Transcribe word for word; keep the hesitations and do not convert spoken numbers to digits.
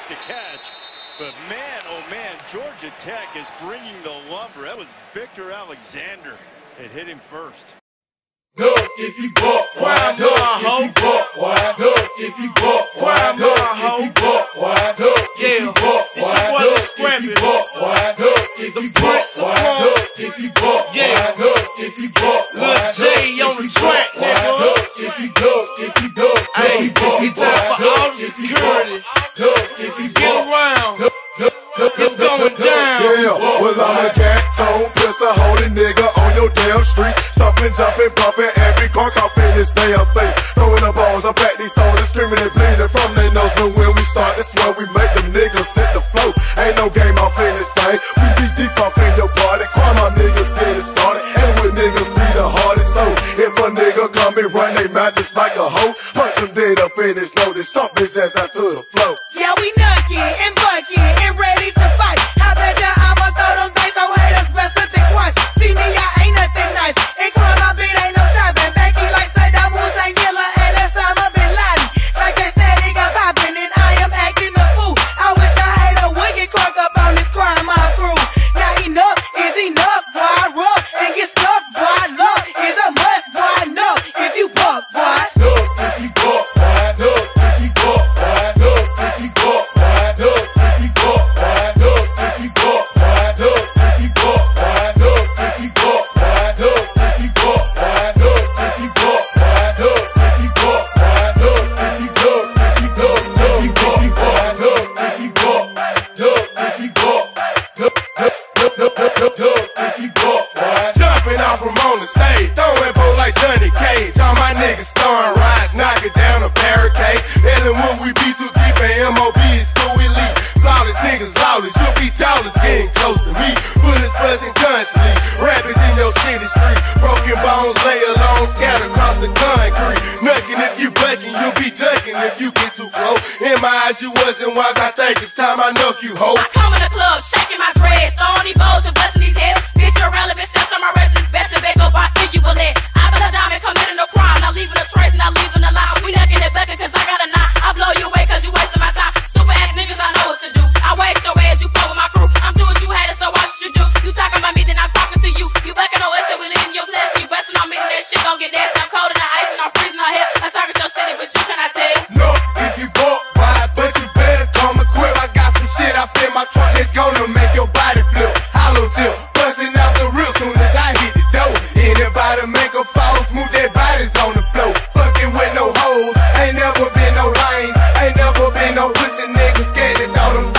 yards to catch. But man, oh man, Georgia Tech is bringing the lumber. That was Victor Alexander that hit him first. Look, if you buck, why? Look, if you buck, why? Look, if you buck, why? Look, if you buck, why? Look, if you buck, why? Look, if you buck, why? Look, if you buck, why? Look, if you buck, why? Look, if you buck, why? Lil J on the track, nigga. Look, if you look, if you look, if you buck, it's time for all the security. Look, if you Get around. look, look, look, It's going down. Yeah, well I'm a cat-tone pistol holding nigga on your damn street. Stomping, jumping, bumping, every car off in this damn thing. Throwing the balls, I pack these soldiers, screaming and bleeding from their nose. But when we start, that's where we make them niggas hit the flow. Ain't no game off in this thing. We be deep off in your party. Call my niggas get it started. And with niggas be the hardest. So if a nigga come and run they mouth just like a hoe, punch him dead up in his nose and stomp his ass out to the floor. Yeah, we nucky and bucky and ready to fight. I bet ya I'ma throw them things away. That's best to think twice. See me, I ain't nothing nice. And crime my beat ain't no stopping. Becky like Saddam Hussein, Yella, and Osama bin Laden. Like they said, it got poppin', and I am acting a fool. I wish I had a wig and crunk up on this crime my crew. Now enough is enough, boy. I rub and get stuck, boy. Love is a must, boy. No, if you buck, boy. Look, if you buck, boy. Look, if you buck, boy. Look, if you buck, boy. Look, if you buck, boy. Look, if you buck, boy. Look, if you buck, boy. Look, if you buck, boy. Look, if you buck, boy. Look, if you buck, boy. Look, if you buck, boy. Look, if you look, if you look, if you buck, boy. Look, if you buck, look, if you buck, look, look, look, look, look, look, if you buck, boy. Jumping off from on the stage, throwing bows like Johnny Cage. All my niggas starring rides, knocking down a barricade. Ellen Wood, we be too deep, and M O B is too elite. Flawless niggas, lawless, you'll be tallest, getting close to me. Bullets buzzing constantly, rampant in your city street. Broken bones lay alone, scattered across the concrete. Nucking if you bucking, you'll be ducking if you get too close. In my eyes, you wasn't wise, I think it's time I knock you, ho. I come in the club, shaking my dreads, throwing these bows and busting these heads. Bitch, you're relevant, steps on my wrestling's best to back up, I think you will let. I been a diamond, committing no crime, not leaving a trace, not leaving a line. We knocking it bucking, cause I got a nine. I blow you away, cause you wasting my time. Stupid ass niggas, I know what to do. I waste your ass, you fuck with my crew. I'm doing what you had, so what should you do? You talking about me, then I'm talking to you. You bucking on us, and we leaving your place. You busting on me, then that shit gon' get nasty. I'm cold in the ice, and I'm freezing on hell. I'm talking your city, but you cannot tell. No, if you buck, why? But you better come equipped. I got some shit I feel my trunk that's gonna make your body flip. Hollow tip, busting out the rip soon as I hit the door. Anybody make a fall, smooth their bodies on the floor. Fucking with no hoes, ain't never been no lanes, ain't never been no pussy niggas scared to throw them